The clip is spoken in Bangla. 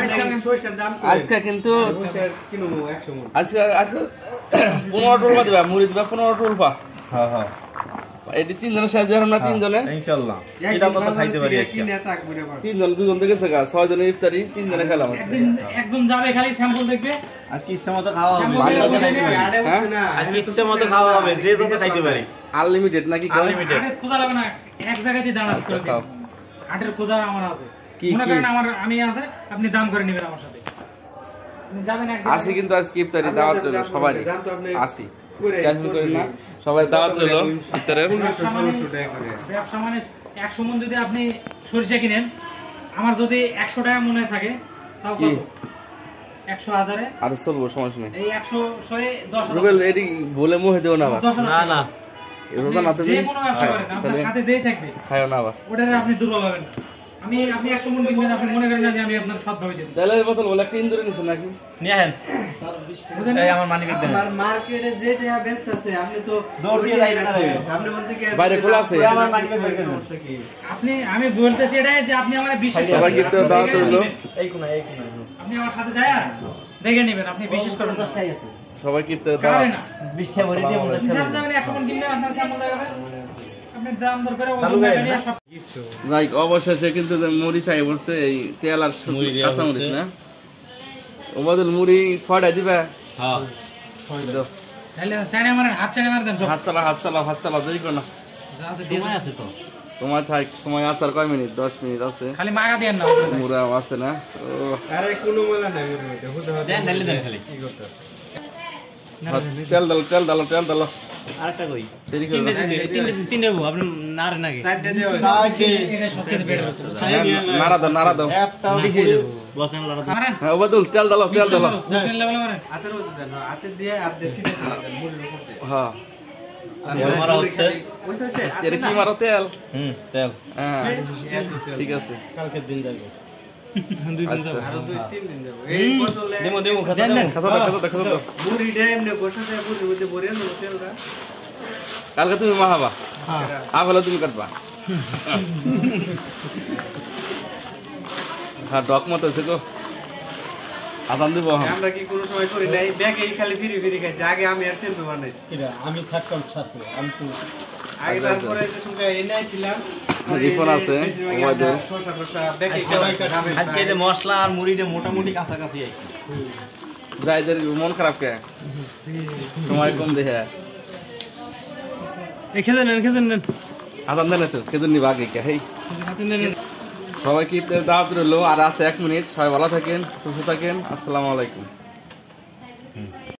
আজকে কিন্তু আজকে 15 টুলপা দিবা, মুড়ি দিবা 15 টুলপা। হ্যাঁ হ্যাঁ, এটি তিনজনের সাহায্য দিলাম না, তিনজনে ইনশাআল্লাহ এটা কত খাইতে পারি আজকে। তিনজন, দুজন থেকে গেছে 6 জনের ইফতারি, তিনজনে খেলাম আজকে। একদম যাবে খালি স্যাম্পল দেখবে, আজকে ইচ্ছা মতো খাওয়া হবে, আজকে ইচ্ছা হ্যাঁ মতো খাওয়া হবে, যে যত খাইতে পারি। আনলিমিটেড নাকি? আনলিমিটেড। আটের খোঁজা লাগবে না, এক জায়গাতেই দাঁড়াতে আচ্ছা, হবে। খাও। আটের খোঁজা আমার আছে, কি মনে কি? করেন আমি আছে, আপনি দাম করে নেবেন আমার সাথে, আপনি যাবেন একদিন আসি কিন্তু আজকে ইফতারি দাওয়াত হলো সবারই, আসি ক্যান্সেল করেন না, সবাই দাওয়াত হলো ইফতারের। ব্যবসা মানে 100 মণ যদি আপনি সরিষা কিনেন, আমার যদি 100 টাকা মনে থাকে, তাও কি? কত? 100,000 এ আর চলবো, সমস্যা নেই। এই 100 শয়ে 10,000। রুবেল এটি বলে মুহে দেও না আবার, 10,000 না না, রোজা না তুমি যে কোনো ব্যবসা করেন, আপনার সাথে যেই থাকবে খাইও না আবার। ওটারে আপনি দুর্বল হবেন না। আপনি 100 মণ কিনবেন, আপনি মনে করেন না যে আমি আপনার সৎভাবে দেব। তেলের বোতল বলে একটা ইন্দুরে নিছেন নাকি? নিয়ে আহেন, বুঝেন? এই আমার মানি ব্যাগ দেন। আমার মার্কেটে যে টাকা ব্যস্ত আছে, আপনি তো দৌড় দিয়ে যাইবেন না রে। আপনি বলতে কি বাইরে খোলা আছে? আমার মানি ব্যাগ দেন। আমি বলতেছি এটাই যে আপনি আমার বিশ্বাস সবাই করেন, গিফট দাওয়াত হলো, এই কোনা আপনি আমার সাথে যায় দেখে নেবেন, আপনি বিশ্বাস করেন। সবাই গিফট খাবে দাওয়াত। না 20 টাকা ভরি দিয়ে 50 হিসাব টাকা। যাবেন, 100 মণ কিনলে আপনার স্যাম্পল দেখাবেন, আপনি দাম দর করে চালু ওজন করেন দেবেন, না? সব লাইক অবশেষে কিন্তু মুড়ি চাই বলছে, এই তেল আর কাঁচা মরিচ না, ও বদল মুড়ি 6টা দিবে। হ্যাঁ, দাও। তাহলে চাইনা মারেন, হাত চাইনা মারেন দেন সব। হাত চালা দেরি করো না, যা আছে দিয়ে সময় দেন। আছে তো। তোমার থাক, সময় আছে আর কয় মিনিট? 10 মিনিট আছে। খালি মাগা দেন না। মুড়া আছে না? ও আরে কোনো মেলা নাই ওর মধ্যে, হুদা হুদা দেন ঢালি দেন খালি। কি করতে তেল দাও। আরেকটা কই? দেরি করো না। তিনটে আপনি নারে নাকি? চারটে দেও, এটা সবচেয়ে বেটার হচ্ছে। নাড়া দাও। একটাও বেশি হয়ে যাবে। বসেন লড়া। মারেন হ্যাঁ ও বদল তেল দাও। বিসমিল্লাহ বলে মারেন। হাতের মধ্যে দেন, হাতে দিয়ে হাত দিয়ে সিটে সিটে দেন মুড়ির উপর দিয়ে। হ্যাঁ মারা হচ্ছে। ওইসে এর কি মারো তেল? তেল। হ্যাঁ ঠিক আছে। কালকের দিন যাবে। আচ্ছা আরো 2-3 দিন যাবো। এই বোতলে দেমো খাসা দেমো। খাতা দাও। মুড়িটা এমনি বসা যায়, মুড়ির মধ্যে ভরে নেবো তেলটা। কালকে তুমি মাহাবা, আবেলা তুমি কাটবা। হ্যাঁ ডক মতো আছে গো, আদান দিব। আমরা কি কোনো সময় করি নাই, ব্যাগেই খালি ফিরি খাইছি। আগে আমি আর তেল বানাইছি, আমি থাকতাম শাশুড়ি, আমি তো আগে তারপরে যে সঙ্গে এনে ছিলাম রিফোন আছে, ওয়াইডো। শসা ব্যাগে আজকে যে মশলা আর মুড়িটা মোটামুটি কাছাকাছি আইছে। যাইদের মন খারাপ কে, সময় কম দেখে। খেজেন নেন। আদান দেন তো, কেদিন নিবা আগে কে? হেই সবাই কি দাওয়াত রইলো, আর আছে 1 মিনিট। সবাই ভালো থাকেন, সুস্থ থাকেন। আসসালামু আলাইকুম।